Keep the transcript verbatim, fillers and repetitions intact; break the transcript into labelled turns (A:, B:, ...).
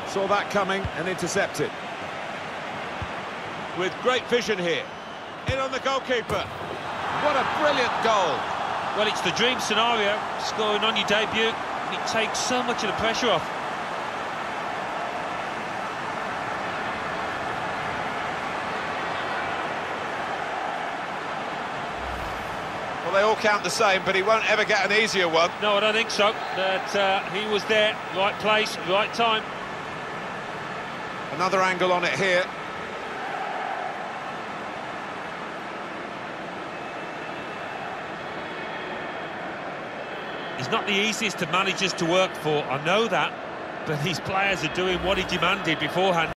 A: Saw that coming and intercepted. With great vision here. In on the goalkeeper. What a brilliant goal.
B: Well, it's the dream scenario, scoring on your debut, and it takes so much of the pressure off.
A: Well, they all count the same, but he won't ever get an easier one.
B: No, I don't think so. That uh, he was there, right place, right time.
A: Another angle on it here.
B: He's not the easiest of managers to work for, I know that, but these players are doing what he demanded beforehand.